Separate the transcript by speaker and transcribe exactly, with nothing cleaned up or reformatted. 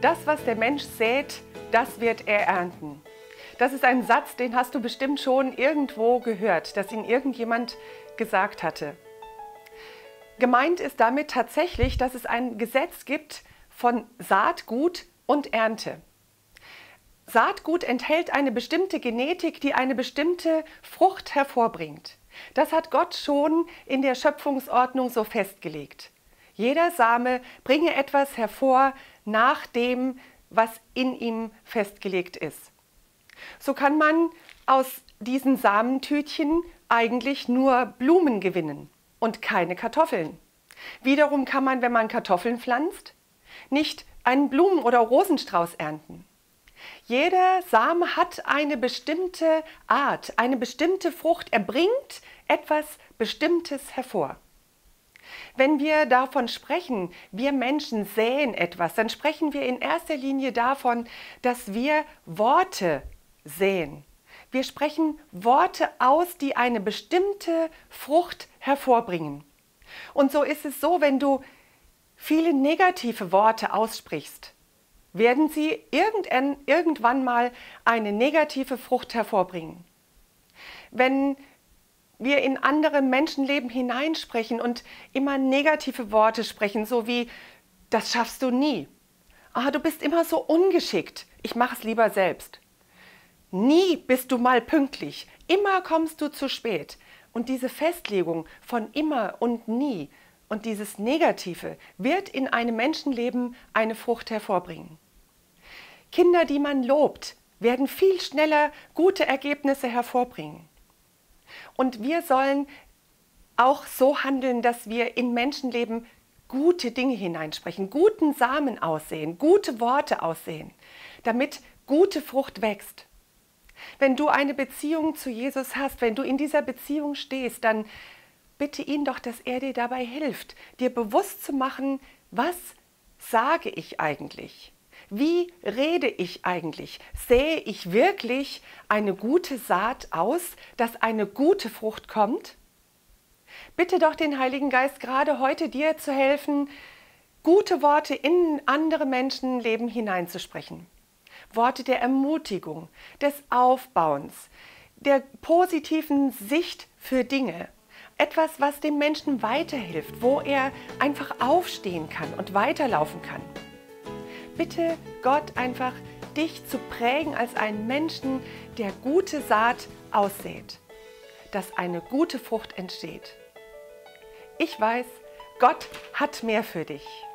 Speaker 1: Das, was der Mensch sät, das wird er ernten. Das ist ein Satz, den hast du bestimmt schon irgendwo gehört, dass ihn irgendjemand gesagt hatte. Gemeint ist damit tatsächlich, dass es ein Gesetz gibt von Saatgut und Ernte. Saatgut enthält eine bestimmte Genetik, die eine bestimmte Frucht hervorbringt. Das hat Gott schon in der Schöpfungsordnung so festgelegt. Jeder Same bringe etwas hervor nach dem, was in ihm festgelegt ist. So kann man aus diesen Samentütchen eigentlich nur Blumen gewinnen und keine Kartoffeln. Wiederum kann man, wenn man Kartoffeln pflanzt, nicht einen Blumen- oder Rosenstrauß ernten. Jeder Same hat eine bestimmte Art, eine bestimmte Frucht. Er bringt etwas Bestimmtes hervor. Wenn wir davon sprechen, wir Menschen säen etwas, dann sprechen wir in erster Linie davon, dass wir Worte säen. Wir sprechen Worte aus, die eine bestimmte Frucht hervorbringen. Und so ist es so, wenn du viele negative Worte aussprichst, werden sie irgendwann, irgendwann mal eine negative Frucht hervorbringen. Wenn wir in andere Menschenleben hineinsprechen und immer negative Worte sprechen, so wie, das schaffst du nie. Ah, du bist immer so ungeschickt, ich mache es lieber selbst. Nie bist du mal pünktlich, immer kommst du zu spät. Und diese Festlegung von immer und nie und dieses Negative wird in einem Menschenleben eine Frucht hervorbringen. Kinder, die man lobt, werden viel schneller gute Ergebnisse hervorbringen. Und wir sollen auch so handeln, dass wir in Menschenleben gute Dinge hineinsprechen, guten Samen aussehen, gute Worte aussehen, damit gute Frucht wächst. Wenn du eine Beziehung zu Jesus hast, wenn du in dieser Beziehung stehst, dann bitte ihn doch, dass er dir dabei hilft, dir bewusst zu machen, was sage ich eigentlich? Wie rede ich eigentlich? Sähe ich wirklich eine gute Saat aus, dass eine gute Frucht kommt? Bitte doch den Heiligen Geist gerade heute dir zu helfen, gute Worte in andere Menschenleben hineinzusprechen. Worte der Ermutigung, des Aufbauens, der positiven Sicht für Dinge. Etwas, was dem Menschen weiterhilft, wo er einfach aufstehen kann und weiterlaufen kann. Bitte Gott einfach, dich zu prägen als einen Menschen, der gute Saat aussät, dass eine gute Frucht entsteht. Ich weiß, Gott hat mehr für dich.